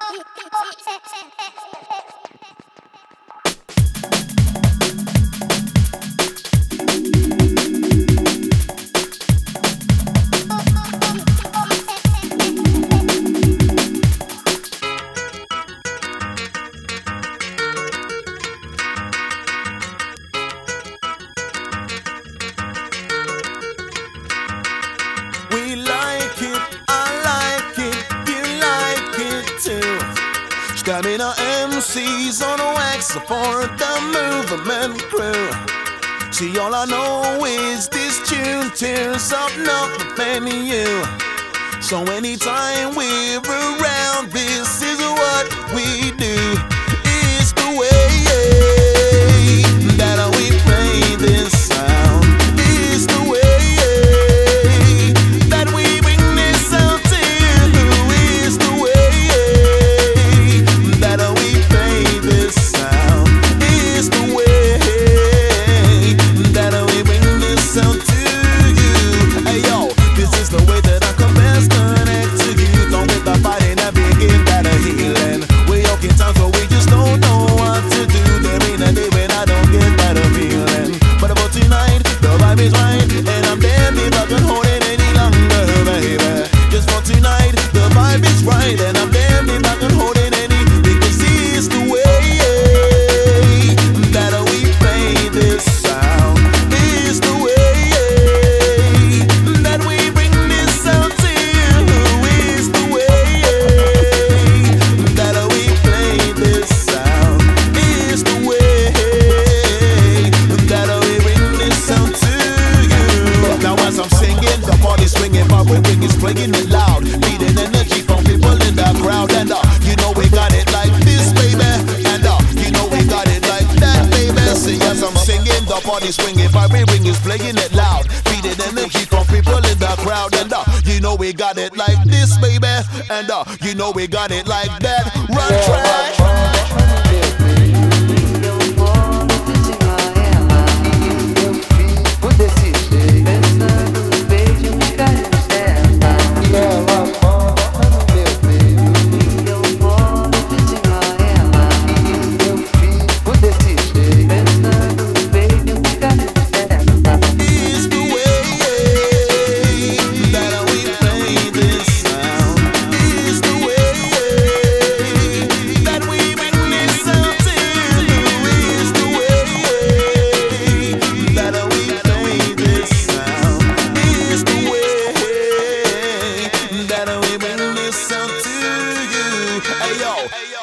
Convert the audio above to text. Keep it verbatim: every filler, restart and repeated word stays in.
We like it, I like it, you like it too. Stamina M Cs on wax for the movement crew. See, all I know is this tune tears up nothing in you. So anytime we're around, this is what we do. It's the way that we play this sound. It's the way playing it loud, needing energy from people in the crowd. And uh, you know we got it like this, baby. And uh, you know we got it like that, baby. See, as I'm singing, the party swinging, every ring is playing it loud, feeding energy from people in the crowd. And uh, you know we got it like this, baby. And uh, you know we got it like that. Run track. Hey yo, hey yo.